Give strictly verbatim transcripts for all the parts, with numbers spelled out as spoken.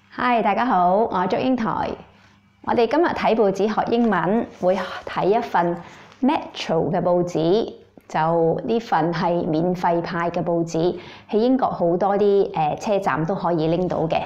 Hi， 大家好，我係祝英台。我哋今日睇報紙學英文，會睇一份 Metro 嘅報紙。就呢份係免費派嘅報紙，喺英國好多啲誒車站都可以拎到嘅。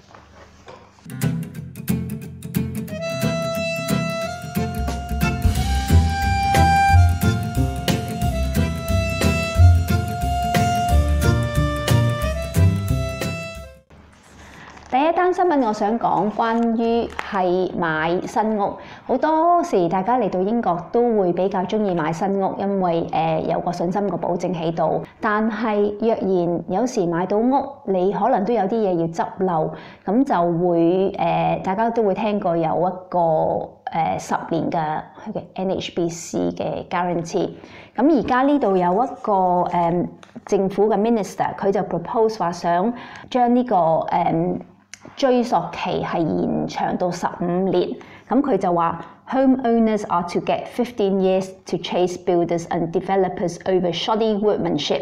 第一單新聞我想講關於係買新屋，好多時大家嚟到英國都會比較中意買新屋，因為誒、呃、有個信心個保證喺度。但係若然有時買到屋，你可能都有啲嘢要執漏，咁就會誒、呃、大家都會聽過有一個誒、呃、十年嘅嘅 N H B C 嘅 guarantee。咁而家呢度有一個誒、呃、政府嘅 minister， 佢就 propose 話想將呢、這個誒。呃追溯期係延長到十五年，咁佢就話 homeowners are to get fifteen years to chase builders and developers over shoddy workmanship.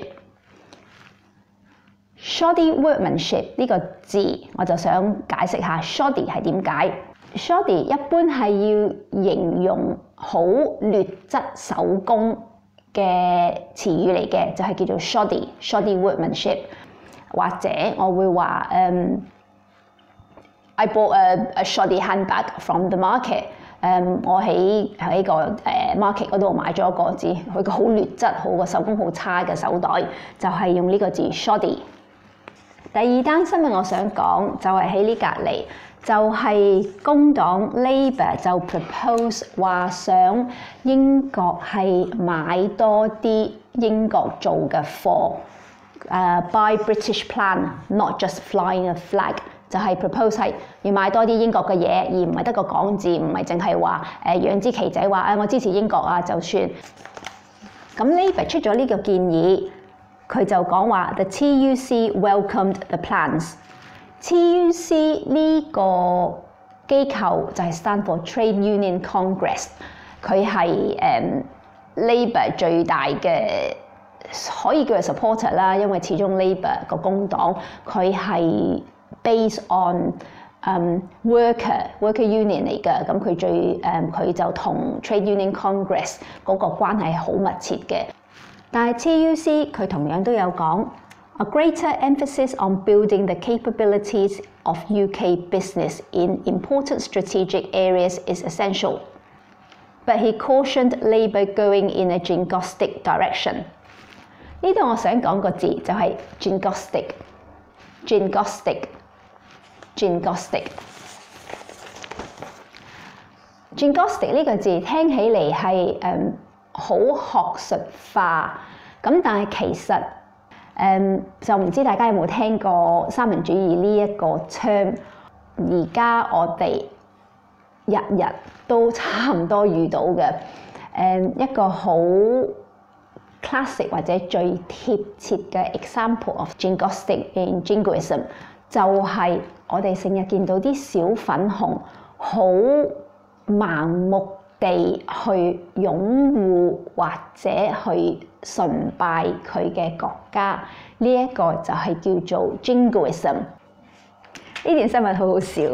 Shoddy workmanship 呢個字我就想解釋下 shoddy 係點解。Shoddy 一般係要形容好劣質手工嘅詞語嚟嘅，就係、是、叫做 shoddy shoddy workmanship。或者我會話嗯。I bought a, a shoddy handbag from the market。誒，我喺喺個誒 market 嗰度買咗一個字，佢個好劣質、好個手工好差嘅手袋，就係、是、用呢個字 shoddy。第二單新聞我想講就係喺呢隔離，就係、是、工黨 Labour 就 propose 話想英國係買多啲英國做嘅貨，誒、uh, buy British plan，not just flying a flag。就係 propose 係要買多啲英國嘅嘢，而唔係得個講字，唔係淨係話誒養支旗仔話啊我支持英國啊就算。咁 Labour 出咗呢個建議，佢就講話 The T U C welcomed the plans。T U C 呢個機構就係 stand for Trade Union Congress， 佢係誒 Labour 最大嘅可以叫做 supporter 啦，因為始終 Labour 個工黨佢係。Based on、um, worker worker union 嚟嘅，咁佢最誒佢、um, 就同 Trade Union Congress 嗰個關係好密切嘅。但係 T U C 佢同樣都有講 ，a greater emphasis on building the capabilities of U K business in important strategic areas is essential. But he cautioned Labour going in a jingoistic direction。呢度我想講個字就係 jingoistic。jingoistic。jingoistic jingoistic 呢個字聽起嚟係誒好學術化，咁但係其實誒、嗯、就唔知大家有冇聽過三民主義呢一個 term？ 而家我哋日日都差唔多遇到嘅誒、嗯、一個好 classic 或者最貼切嘅 example of jingoistic in jingoism。就係我哋成日見到啲小粉紅好盲目地去擁護或者去崇拜佢嘅國家，呢、這、一個就係叫做 jingoism。呢段新聞好好笑。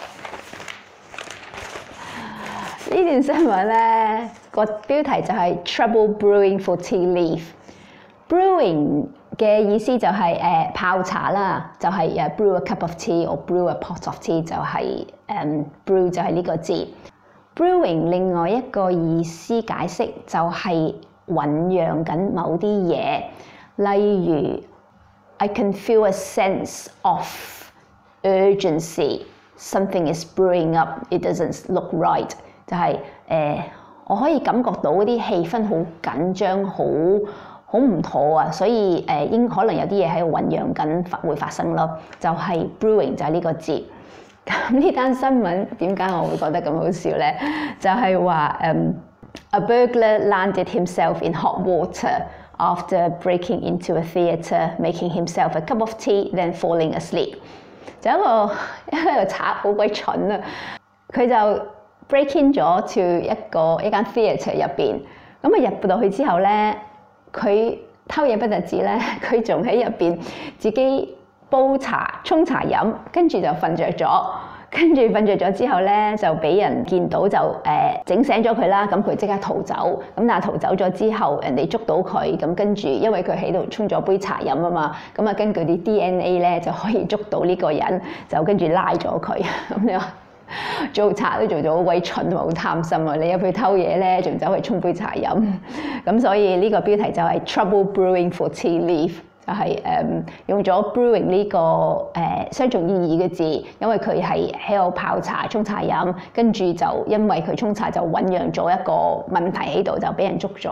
呢段新聞咧個標題就係 Trouble Brewing for Tea Leaf。Brewing嘅意思就係、是、誒、呃、泡茶啦，就係、是、誒 brew a cup of tea or brew a pot of tea， 就係、是、誒、um, brew 就係呢個字。Brewing 另外一個意思解釋就係醖釀緊某啲嘢，例如 I can feel a sense of urgency， something is brewing up， it doesn't look right， 就係、是、誒、呃、我可以感覺到嗰啲氣氛好緊張，好好唔妥啊，所以誒應可能有啲嘢喺度醖釀緊發會發生咯，就係、是、brewing 就係呢個字。咁呢單新聞點解我會覺得咁好笑咧？就係話誒 A burglar landed himself in hot water after breaking into a theatre, making himself a cup of tea, then falling asleep。就一個一個賊好鬼蠢啊！佢就 break in 咗 to 一個一間 theatre 入邊，咁啊入到去之後咧，佢偷嘢不特止咧，佢仲喺入邊自己煲茶沖茶飲，跟住就瞓着咗。跟住瞓着咗之後咧，就俾人見到就誒整、呃、醒咗佢啦。咁佢即刻逃走。咁但係逃走咗之後，人哋捉到佢。咁跟住因為佢喺度沖咗杯茶飲啊嘛，咁啊根據啲 D N A 咧就可以捉到呢個人，就跟住拉咗佢。咁你話做賊都做到好鬼蠢同埋好貪心啊！你入去偷嘢咧，仲走去沖杯茶飲。咁所以呢個標題就係 Trouble Brewing for Tea Leaf。就係、是、誒、嗯、用咗 brewing 呢、這個誒雙重意義嘅字，因為佢係喺度泡茶沖茶飲，跟住就因為佢沖茶就醖釀咗一個問題喺度，就俾人捉咗。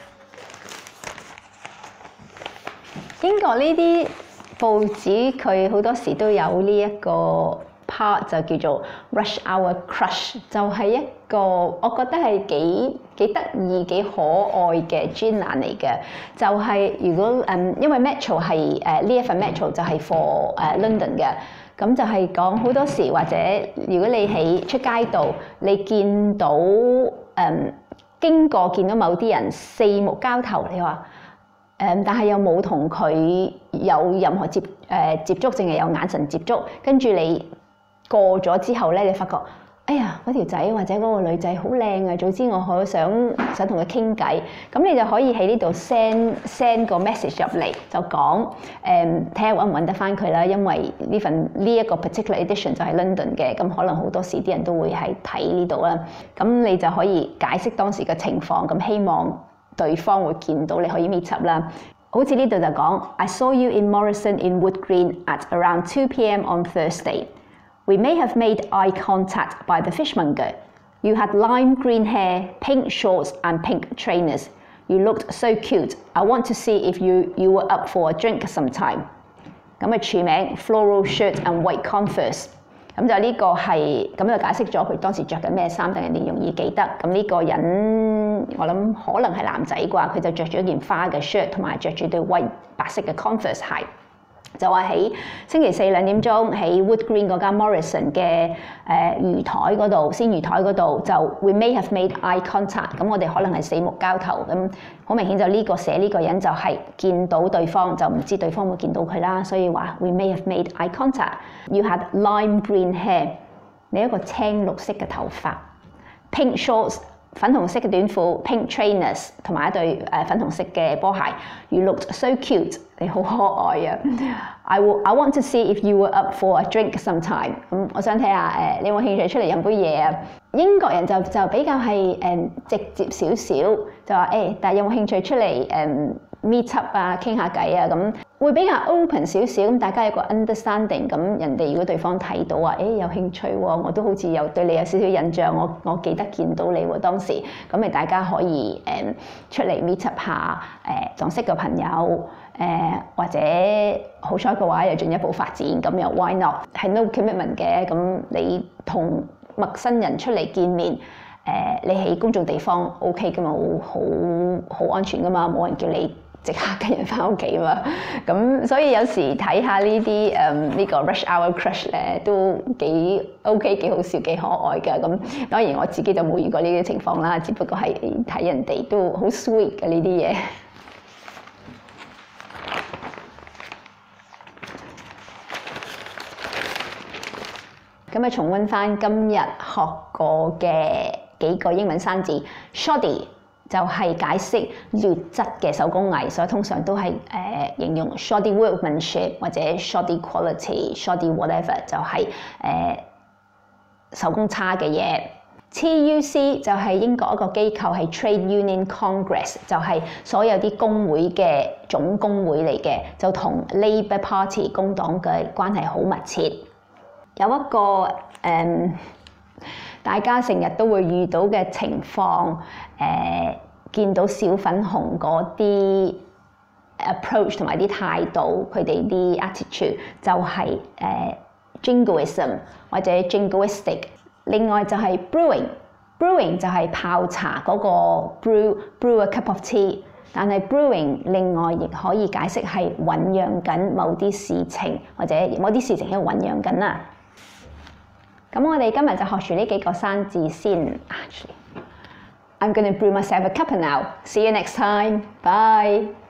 英國呢啲報紙佢好多時都有呢一個 part 就叫做 Rush Hour Crush， 就係一個我覺得係幾幾得意幾可愛嘅專欄嚟嘅。就係、是、如果嗯因為 Metro 係誒呢一份 Metro 就係 for 誒 London 嘅，咁就係講好多時或者如果你喺出街度你見到誒、嗯、經過見到某啲人四目交投，你話誒但係又冇同佢有任何接誒、呃、接觸，淨係有眼神接觸，跟住你過咗之後咧，你發覺，哎呀，嗰條仔或者嗰個女仔好靚啊！早知我好想想同佢傾偈，咁你就可以喺呢度 send send 個 message 入嚟，就講誒睇下揾唔揾得翻佢啦。因為呢份呢一個 particular edition 就係 London 嘅，咁可能好多時啲人都會係睇呢度啦。咁你就可以解釋當時嘅情況，咁希望對方會見到你可以 meet up 啦。好似呢度就講 I saw you in Morrison in Wood Green at around two p m on Thursday.We may have made eye contact by the fishmonger. You had lime green hair, pink shorts and pink trainers. You looked so cute. I want to see if you, you were up for a drink sometime. 咁啊署名 floral shirt and white Converse。咁就呢個係咁就解釋咗佢當時着緊咩衫，等人哋容易記得。咁呢個人我諗可能係男仔啩，佢就着咗一件花嘅 shirt 同埋着住對 white 白色嘅 Converse 鞋。就話喺星期四兩點鐘喺 Wood Green 嗰間 Morrison 嘅誒魚台嗰度，鮮魚台嗰度就 We may have made eye contact。咁我哋可能係四目交投，咁好明顯就呢個寫呢個人就係見到對方，就唔知對方會見到佢啦，所以話 We may have made eye contact。You had lime green hair， 你一個青綠色嘅頭髮 ，pink shorts。粉紅色嘅短褲 ，pink trainers 同埋一對誒粉紅色嘅波鞋。You looked so cute， 你好可愛啊 ！I will, I want to see if you were up for a drink sometime。咁我想睇下誒，你有冇興趣出嚟飲杯嘢啊？英國人就就比較係誒直接少少，就話誒，但係有冇興趣出嚟誒 meet up 啊，傾下偈啊咁。會比較 open 少少，咁大家有個 understanding，咁人哋如果對方睇到話，誒有興趣喎，我都好似有對你有少少印象，我我記得見到你喎當時，咁咪大家可以誒出嚟 meet up 下，誒仲識嘅朋友，誒或者好彩嘅話又進一步發展，咁又 why not？ 係 no commitment 嘅，咁你同陌生人出嚟見面，誒你喺公眾地方 OK 㗎嘛，好好好安全㗎嘛，冇人叫你即刻跟人翻屋企嘛，咁所以有時睇下呢啲誒呢個 rush hour crush 咧都幾 OK 幾好笑幾可愛㗎，咁當然我自己就冇遇過呢啲情況啦，只不過係睇人哋都好 sweet 嘅呢啲嘢。咁啊重溫翻今日學過嘅幾個英文生字 shoddy。就係解釋劣質嘅手工藝，所以通常都係誒、呃、形容 shoddy workmanship 或者 shoddy quality、shoddy whatever， 就係、是、誒、呃、手工差嘅嘢。T U C 就係英國一個機構，係 Trade Union Congress， 就係所有啲工會嘅總工會嚟嘅，就同 Labour Party 工黨嘅關係好密切。有一個誒。嗯大家成日都會遇到嘅情況，誒、呃、見到小粉紅嗰啲 approach 同埋啲態度，佢哋啲 attitude 就係、是、誒、呃、jingoism 或者 jingoistic。另外就係 brewing，brewing 就係泡茶嗰個 brew brew a cup of tea， 但係 brewing 另外亦可以解釋係醖釀緊某啲事情，或者某啲事情喺度醖釀緊啦。咁我哋今日就學住呢幾個生字先。Actually, I'm gonna brew myself a cuppa now. See you next time. Bye.